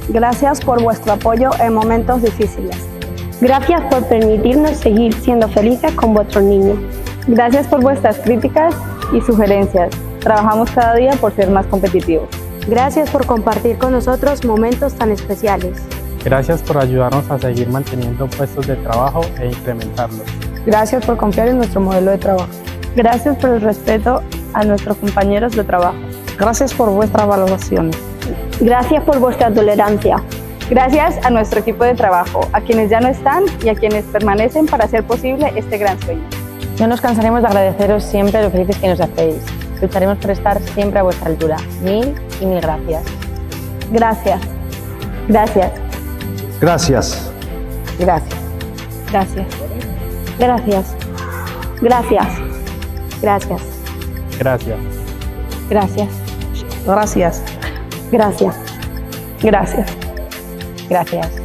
Gracias por vuestro apoyo en momentos difíciles. Gracias por permitirnos seguir siendo felices con vuestros niños. Gracias por vuestras críticas y sugerencias. Trabajamos cada día por ser más competitivos. Gracias por compartir con nosotros momentos tan especiales. Gracias por ayudarnos a seguir manteniendo puestos de trabajo e incrementarlos. Gracias por confiar en nuestro modelo de trabajo. Gracias por el respeto a nuestros compañeros de trabajo. Gracias por vuestras valoraciones. Gracias por vuestra tolerancia. Gracias a nuestro equipo de trabajo, a quienes ya no están y a quienes permanecen para hacer posible este gran sueño. No nos cansaremos de agradeceros siempre lo felices que nos hacéis. Lucharemos por estar siempre a vuestra altura. Mil y mil gracias. Gracias. Gracias. Gracias. Gracias. Gracias. Gracias. Gracias. Gracias. Gracias. Gracias. Gracias. Gracias. Gracias. Gracias.